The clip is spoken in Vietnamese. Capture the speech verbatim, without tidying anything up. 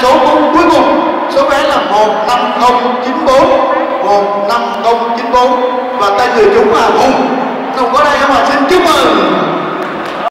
số cuối cùng, số vé là một năm không chín bốn một năm không chín bốn và tay người chúng là Hùng.